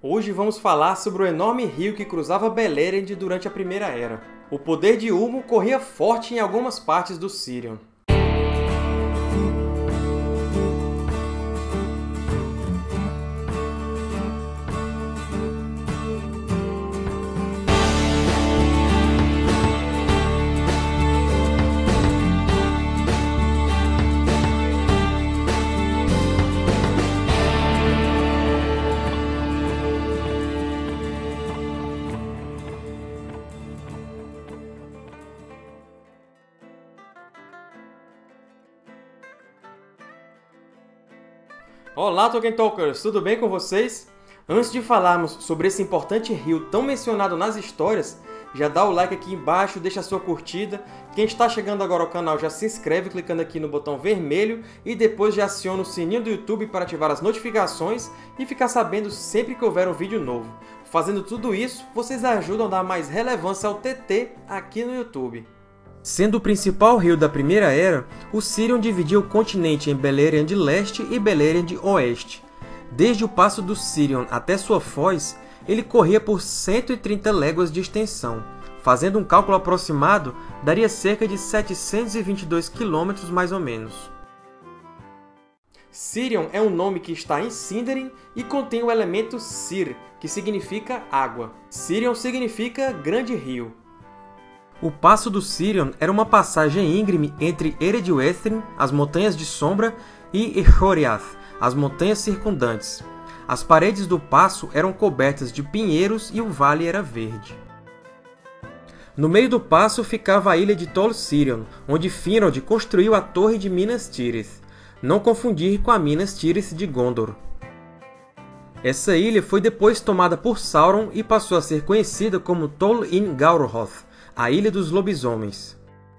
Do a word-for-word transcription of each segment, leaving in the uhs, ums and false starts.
Hoje vamos falar sobre o enorme rio que cruzava Beleriand durante a Primeira Era. O poder de Ulmo corria forte em algumas partes do Sirion. Olá, Tolkien Talkers! Tudo bem com vocês? Antes de falarmos sobre esse importante rio tão mencionado nas histórias, já dá o like aqui embaixo, deixa a sua curtida. Quem está chegando agora ao canal já se inscreve clicando aqui no botão vermelho e depois já aciona o sininho do YouTube para ativar as notificações e ficar sabendo sempre que houver um vídeo novo. Fazendo tudo isso, vocês ajudam a dar mais relevância ao T T aqui no YouTube. Sendo o principal rio da Primeira Era, o Sirion dividia o continente em Beleriand Leste e Beleriand Oeste. Desde o passo do Sirion até sua foz, ele corria por cento e trinta léguas de extensão. Fazendo um cálculo aproximado, daria cerca de setecentos e vinte e dois quilômetros mais ou menos. Sirion é um nome que está em Sindarin e contém o elemento Sir, que significa água. Sirion significa grande rio. O Passo do Sirion era uma passagem íngreme entre Ered-Uethrin, as Montanhas de Sombra, e Ithoriath, as montanhas circundantes. As paredes do passo eram cobertas de pinheiros e o vale era verde. No meio do passo ficava a ilha de Tol Sirion, onde Finrod construiu a Torre de Minas Tirith, não confundir com a Minas Tirith de Gondor. Essa ilha foi depois tomada por Sauron e passou a ser conhecida como Tol in Gaurhoth, a Ilha dos Lobisomens.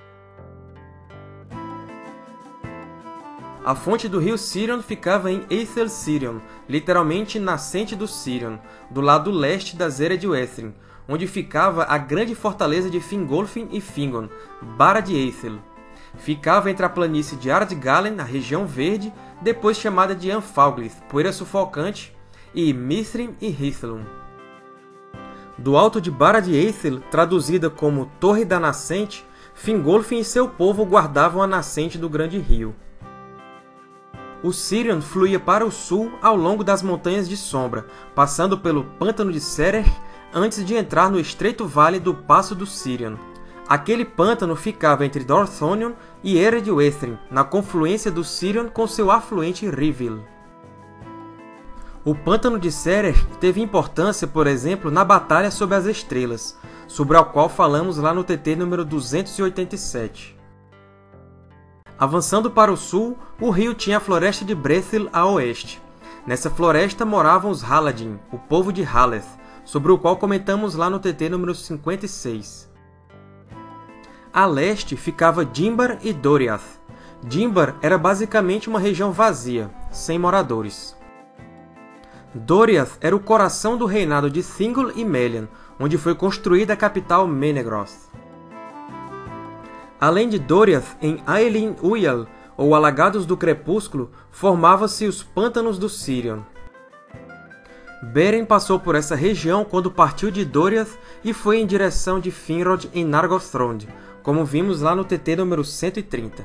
A fonte do rio Sirion ficava em Eithel Sirion, literalmente nascente do Sirion, do lado leste das Ered-Uethrin, onde ficava a grande fortaleza de Fingolfin e Fingon, Barad-Eithel. Ficava entre a planície de Ardgalen, a região verde, depois chamada de Anfalglith, poeira sufocante, e Mithrin e Hithlum. Do alto de Barad-Eithel, traduzida como Torre da Nascente, Fingolfin e seu povo guardavam a nascente do grande rio. O Sirion fluía para o sul ao longo das Montanhas de Sombra, passando pelo Pântano de Serech antes de entrar no estreito vale do Passo do Sirion. Aquele pântano ficava entre Dorthonion e Ered-Uethrin, na confluência do Sirion com seu afluente Rivil. O Pântano de Serech teve importância, por exemplo, na Batalha sobre as Estrelas, sobre a qual falamos lá no T T número duzentos e oitenta e sete. Avançando para o sul, o rio tinha a Floresta de Brethil a oeste. Nessa floresta moravam os Haladin, o povo de Haleth, sobre o qual comentamos lá no T T número cinquenta e seis. A leste ficava Dimbar e Doriath. Dimbar era basicamente uma região vazia, sem moradores. Doriath era o coração do reinado de Thingol e Melian, onde foi construída a capital Menegroth. Além de Doriath, em Aelin Uyal, ou Alagados do Crepúsculo, formavam-se os Pântanos do Sirion. Beren passou por essa região quando partiu de Doriath e foi em direção de Finrod em Nargothrond, como vimos lá no T T número cento e trinta.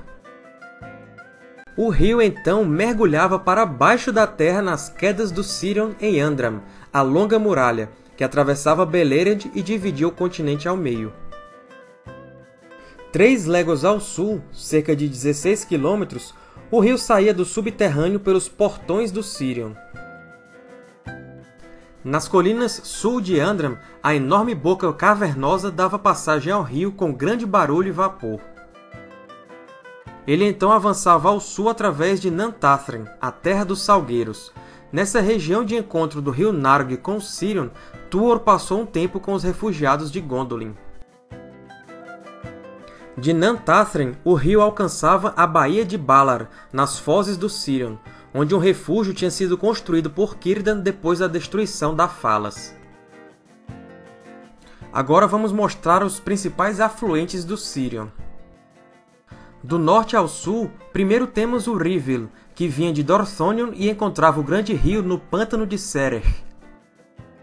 O rio então mergulhava para baixo da terra nas quedas do Sirion em Andram, a longa muralha, que atravessava Beleriand e dividia o continente ao meio. Três léguas ao sul, cerca de dezesseis quilômetros, o rio saía do subterrâneo pelos portões do Sirion. Nas colinas sul de Andram, a enorme boca cavernosa dava passagem ao rio com grande barulho e vapor. Ele então avançava ao sul através de Nantathren, a Terra dos Salgueiros. Nessa região de encontro do rio Narg com Sirion, Tuor passou um tempo com os refugiados de Gondolin. De Nantathren, o rio alcançava a Baía de Balar, nas fozes do Sirion, onde um refúgio tinha sido construído por Círdan depois da destruição da Falas. Agora vamos mostrar os principais afluentes do Sirion. Do norte ao sul, primeiro temos o Rivil, que vinha de Dorthonion e encontrava o grande rio no Pântano de Serech.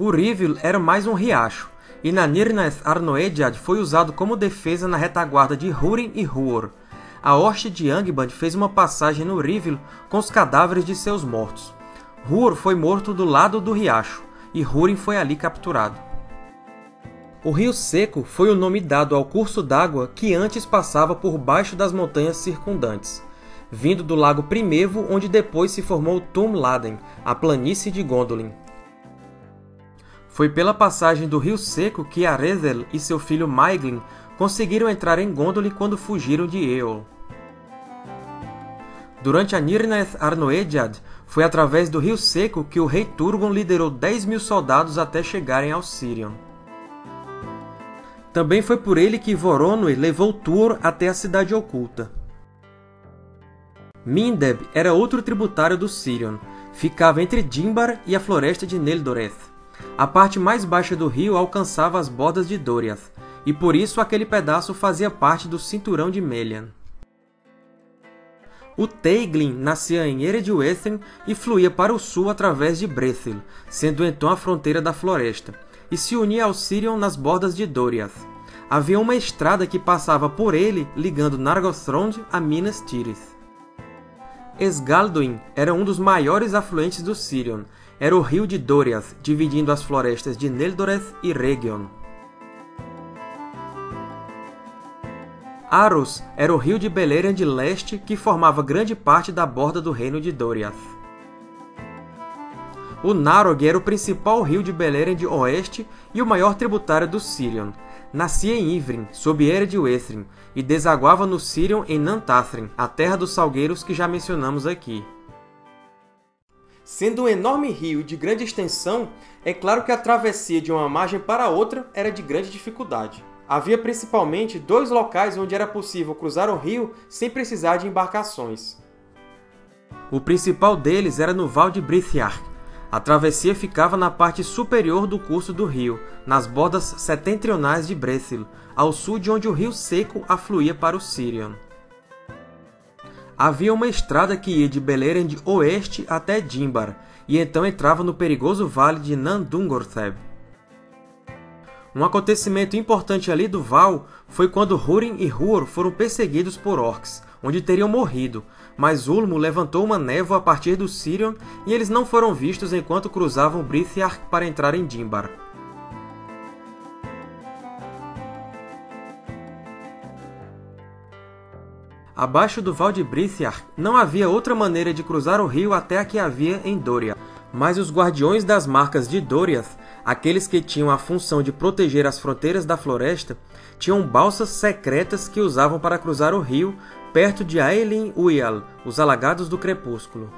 O Rivil era mais um riacho, e na Nirnaeth Arnoediad foi usado como defesa na retaguarda de Húrin e Huor. A hoste de Angband fez uma passagem no Rivil com os cadáveres de seus mortos. Huor foi morto do lado do riacho, e Húrin foi ali capturado. O Rio Seco foi o nome dado ao curso d'água que antes passava por baixo das montanhas circundantes, vindo do lago Primevo, onde depois se formou Tum Laden, a planície de Gondolin. Foi pela passagem do Rio Seco que Arethel e seu filho Maeglin conseguiram entrar em Gondolin quando fugiram de Eol. Durante a Nirnaeth Arnoediad, foi através do Rio Seco que o rei Turgon liderou dez mil soldados até chegarem ao Sirion. Também foi por ele que Voronoi levou Tuor até a Cidade Oculta. Mindeb era outro tributário do Sirion. Ficava entre Dimbar e a floresta de Neldoreth. A parte mais baixa do rio alcançava as bordas de Doriath, e por isso aquele pedaço fazia parte do Cinturão de Melian. O Teiglin nascia em Ered-Uethrin e fluía para o sul através de Brethil, sendo então a fronteira da floresta, e se unia ao Sirion nas bordas de Doriath. Havia uma estrada que passava por ele, ligando Nargothrond a Minas Tirith. Esgalduin era um dos maiores afluentes do Sirion. Era o rio de Doriath, dividindo as florestas de Neldoreth e Region. Aros era o rio de Beleriand de Leste, que formava grande parte da borda do reino de Doriath. O Narog era o principal rio de Beleriand de Oeste e o maior tributário do Sirion. Nascia em Ivrin, sob Ered-Uethrin, e desaguava no Sirion em Nantathrin, a terra dos salgueiros que já mencionamos aqui. Sendo um enorme rio de grande extensão, é claro que a travessia de uma margem para outra era de grande dificuldade. Havia principalmente dois locais onde era possível cruzar o rio sem precisar de embarcações. O principal deles era no Val de Brithiarch. A travessia ficava na parte superior do curso do rio, nas bordas setentrionais de Brethil, ao sul de onde o Rio Seco afluía para o Sirion. Havia uma estrada que ia de Beleriand Oeste até Dimbar, e então entrava no perigoso vale de Nandungortheb. Um acontecimento importante ali do Val foi quando Húrin e Huor foram perseguidos por orcs, onde teriam morrido, mas Ulmo levantou uma névoa a partir do Sirion e eles não foram vistos enquanto cruzavam Brithiarch para entrar em Dimbar. Abaixo do Val de Brithiarch não havia outra maneira de cruzar o rio até a que havia em Doriath, mas os Guardiões das Marcas de Doriath, aqueles que tinham a função de proteger as fronteiras da floresta, tinham balsas secretas que usavam para cruzar o rio perto de Aelin Uyal, os Alagados do Crepúsculo.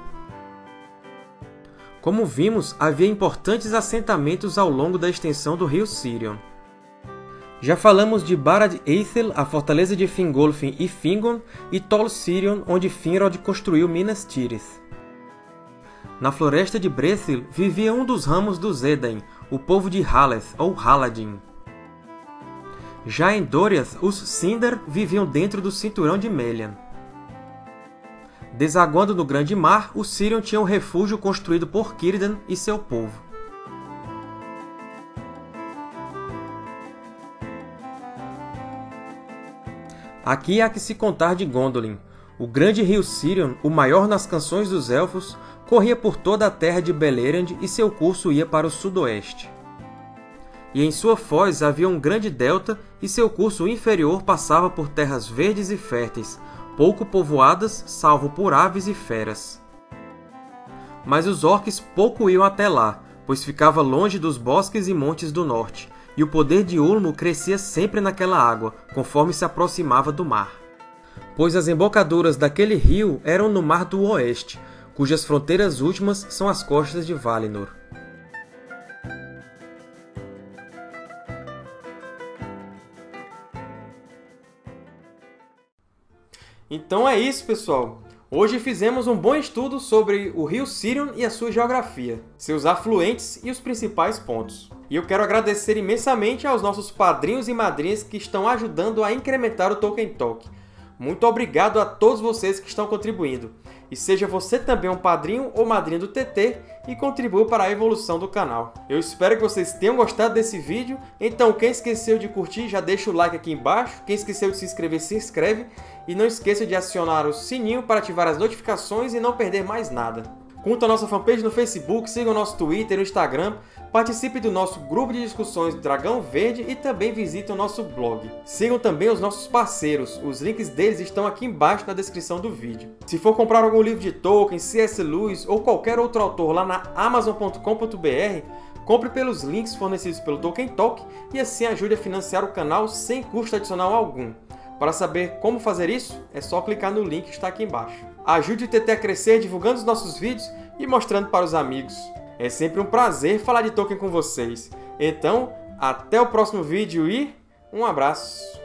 Como vimos, havia importantes assentamentos ao longo da extensão do rio Sirion. Já falamos de Barad Eithel, a fortaleza de Fingolfin e Fingon, e Tol Sirion, onde Finrod construiu Minas Tirith. Na floresta de Brethil vivia um dos ramos dos Edain, o povo de Haleth, ou Haladin. Já em Doriath, os Sindar viviam dentro do Cinturão de Melian. Desaguando no Grande Mar, os Sirion tinham um refúgio construído por Círdan e seu povo. Aqui há que se contar de Gondolin. O grande rio Sirion, o maior nas canções dos Elfos, corria por toda a terra de Beleriand e seu curso ia para o sudoeste. E em sua foz havia um grande delta e seu curso inferior passava por terras verdes e férteis, pouco povoadas, salvo por aves e feras. Mas os orques pouco iam até lá, pois ficava longe dos bosques e montes do norte, e o poder de Ulmo crescia sempre naquela água, conforme se aproximava do mar. Pois as embocaduras daquele rio eram no Mar do Oeste, cujas fronteiras últimas são as costas de Valinor. Então é isso, pessoal! Hoje fizemos um bom estudo sobre o rio Sirion e a sua geografia, seus afluentes e os principais pontos. E eu quero agradecer imensamente aos nossos padrinhos e madrinhas que estão ajudando a incrementar o Tolkien Talk. Muito obrigado a todos vocês que estão contribuindo. E seja você também um padrinho ou madrinha do T T e contribua para a evolução do canal. Eu espero que vocês tenham gostado desse vídeo, então quem esqueceu de curtir já deixa o like aqui embaixo, quem esqueceu de se inscrever se inscreve e não esqueça de acionar o sininho para ativar as notificações e não perder mais nada. Curta a nossa fanpage no Facebook, siga o nosso Twitter e o Instagram, participe do nosso grupo de discussões Dragão Verde e também visite o nosso blog. Sigam também os nossos parceiros, os links deles estão aqui embaixo na descrição do vídeo. Se for comprar algum livro de Tolkien, C S Lewis ou qualquer outro autor lá na amazon ponto com ponto br, compre pelos links fornecidos pelo Tolkien Talk e assim ajude a financiar o canal sem custo adicional algum. Para saber como fazer isso, é só clicar no link que está aqui embaixo. Ajude o T T a crescer divulgando os nossos vídeos e mostrando para os amigos. É sempre um prazer falar de Tolkien com vocês. Então, até o próximo vídeo e um abraço!